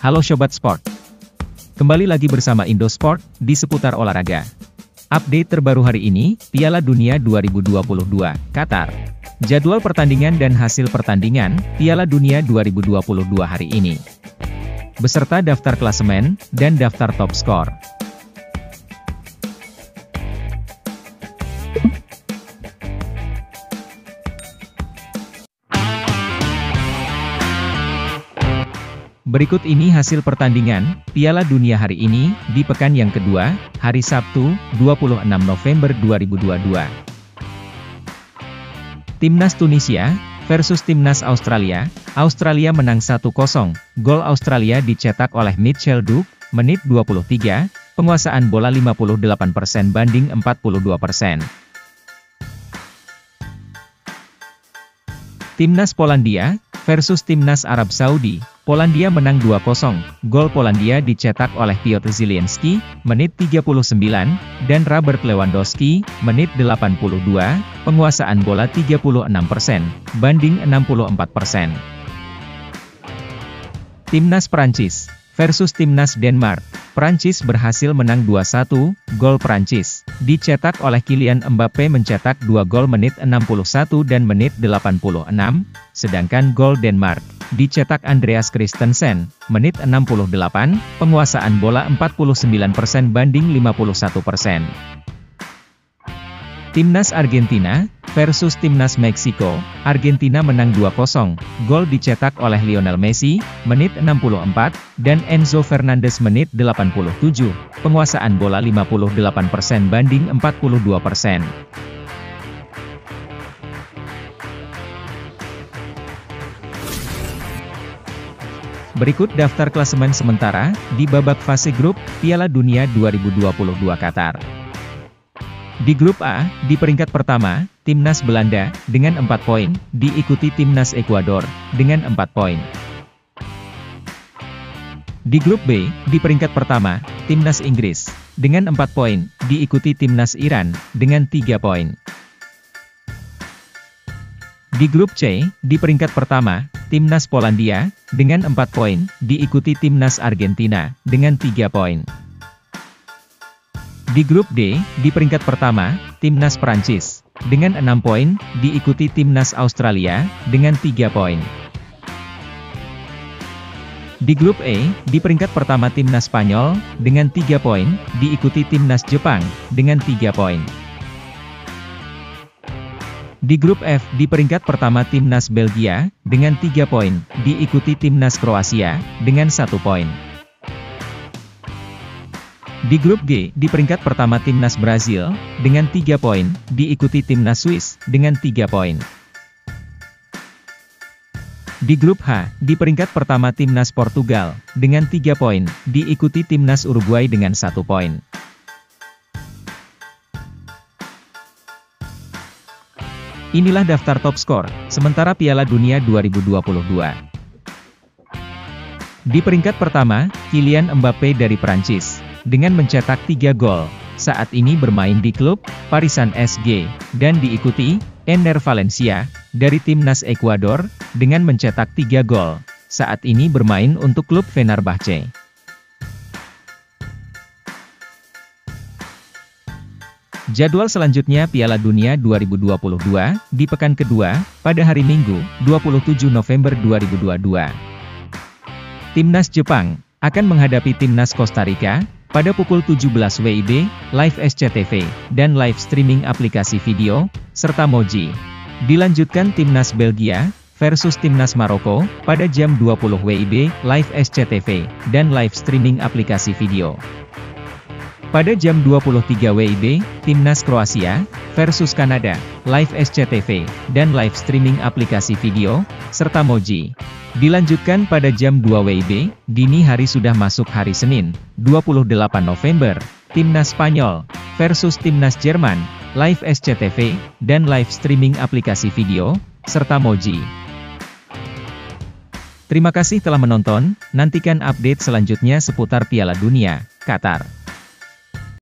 Halo Sobat Sport. Kembali lagi bersama Indosport, di seputar olahraga. Update terbaru hari ini, Piala Dunia 2022, Qatar. Jadwal pertandingan dan hasil pertandingan, Piala Dunia 2022 hari ini. Beserta daftar klasemen, dan daftar top skor. Berikut ini hasil pertandingan Piala Dunia hari ini, di pekan yang kedua, hari Sabtu, 26 November 2022. Timnas Tunisia versus Timnas Australia. Australia menang 1-0, gol Australia dicetak oleh Mitchell Duke, menit 23, penguasaan bola 58% banding 42%. Timnas Polandia versus Timnas Arab Saudi. Polandia menang 2-0, gol Polandia dicetak oleh Piotr Zielinski, menit 39, dan Robert Lewandowski, menit 82, penguasaan bola 36%, banding 64%. Timnas Prancis versus Timnas Denmark. Prancis berhasil menang 2-1, gol Prancis dicetak oleh Kylian Mbappe mencetak 2 gol menit 61 dan menit 86, sedangkan gol Denmark dicetak Andreas Christensen, menit 68, penguasaan bola 49% banding 51%. Timnas Argentina versus Timnas Meksiko. Argentina menang 2-0, gol dicetak oleh Lionel Messi, menit 64, dan Enzo Fernandez menit 87, penguasaan bola 58% banding 42%. Berikut daftar klasemen sementara, di babak fase grup, Piala Dunia 2022 Qatar. Di grup A, di peringkat pertama, Timnas Belanda, dengan 4 poin, diikuti Timnas Ekuador, dengan 4 poin. Di grup B, di peringkat pertama, Timnas Inggris, dengan 4 poin, diikuti Timnas Iran, dengan 3 poin. Di grup C, di peringkat pertama, Timnas Polandia, dengan 4 poin, diikuti Timnas Argentina, dengan 3 poin. Di grup D, di peringkat pertama, Timnas Prancis, dengan 6 poin, diikuti Timnas Australia, dengan 3 poin. Di grup E, di peringkat pertama Timnas Spanyol, dengan 3 poin, diikuti Timnas Jepang, dengan 3 poin. Di grup F, di peringkat pertama Timnas Belgia, dengan 3 poin, diikuti Timnas Kroasia, dengan 1 poin. Di grup G, di peringkat pertama Timnas Brazil, dengan 3 poin, diikuti Timnas Swiss, dengan 3 poin. Di grup H, di peringkat pertama Timnas Portugal, dengan 3 poin, diikuti Timnas Uruguay dengan 1 poin. Inilah daftar top skor, sementara Piala Dunia 2022. Di peringkat pertama, Kylian Mbappe dari Prancis, dengan mencetak 3 gol, saat ini bermain di klub Paris Saint-Germain, dan diikuti Enner Valencia, dari Timnas Ekuador, dengan mencetak 3 gol, saat ini bermain untuk klub Fenerbahce. Jadwal selanjutnya Piala Dunia 2022, di pekan kedua, pada hari Minggu, 27 November 2022. Timnas Jepang akan menghadapi Timnas Kosta Rika, pada pukul 17 WIB, live SCTV, dan live streaming aplikasi video, serta Moji. Dilanjutkan Timnas Belgia versus Timnas Maroko, pada jam 20 WIB, live SCTV, dan live streaming aplikasi video. Pada jam 23 WIB, Timnas Kroasia versus Kanada, live SCTV, dan live streaming aplikasi video, serta Moji. Dilanjutkan pada jam 2 WIB, dini hari sudah masuk hari Senin, 28 November, Timnas Spanyol versus Timnas Jerman, live SCTV, dan live streaming aplikasi video, serta Moji. Terima kasih telah menonton, nantikan update selanjutnya seputar Piala Dunia, Qatar.